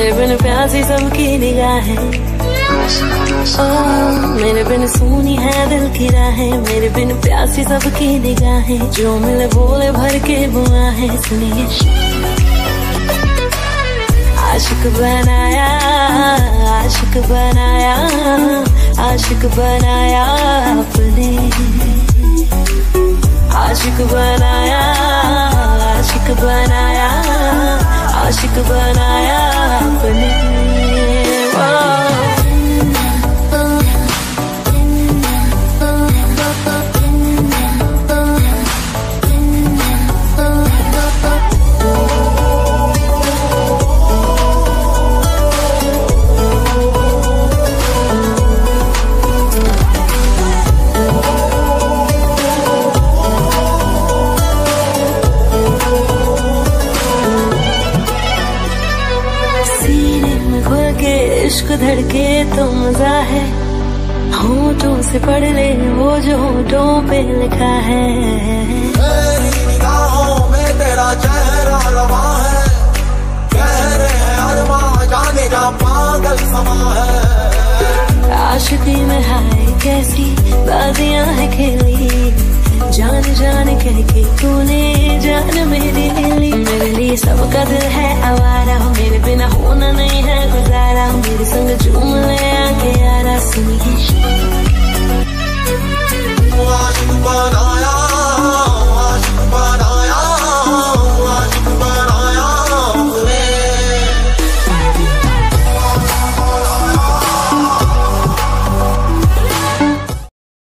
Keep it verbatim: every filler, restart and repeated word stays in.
मेरे बिन प्यासी सबकी निगाहें, मेरे बिन सुनी है दिल की राहें, मेरे बिन प्यासी सबकी निगाहें, जो मिले बोले भर के बुआहें। सुनिए आशिक बनाया, आशिक बनाया, आशिक बनाया आपने, आशिक बनाया, आशिक बनाया, आशिक बनाया आपने। इश्क धड़के तो मजा है, होठों से पढ़ ले वो जो होठों पे लिखा है। तेरी निगाहों में तेरा चेहरा रवा है, कह रहे हैं अरमां जाने का पागल समा है। आशिकी में हाय कैसी बाजियां है खेली, जान जान कह के तूने जान मेरी ली। मेरे लिए सबका दिल है आवारा, मेरे बिना होना नहीं है गुजारा, मेरे संग झूम ले आके यारा। सुनिए आशिक